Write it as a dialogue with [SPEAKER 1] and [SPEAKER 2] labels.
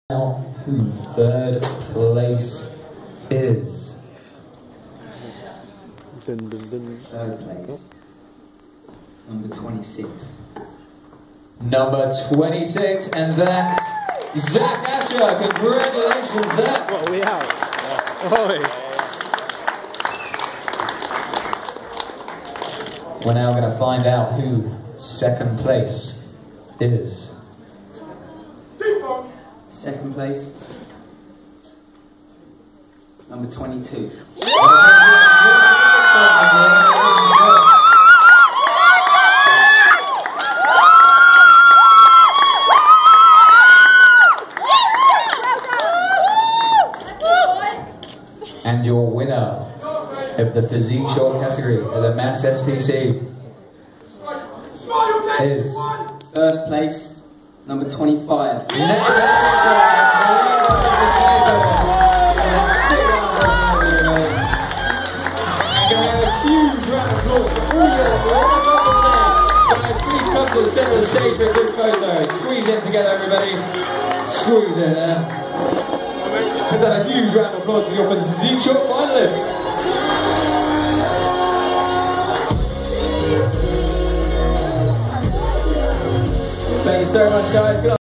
[SPEAKER 1] Out who third place is.
[SPEAKER 2] Third place. Number 26.
[SPEAKER 1] Number 26, and that's Zach Asher. Congratulations, Zach.
[SPEAKER 2] What, are we out? Yeah.
[SPEAKER 1] We're now going to find out who second place is.
[SPEAKER 2] Second place. Number 22.
[SPEAKER 1] And your winner of the physique short category of the mass SPC is
[SPEAKER 2] First place, number 25.
[SPEAKER 1] Please come to the centre of the stage for a good photo. Squeeze in together, everybody. Squeeze in there. Let's have a huge round of applause for your physique short finalists. Thank you so much, guys. Good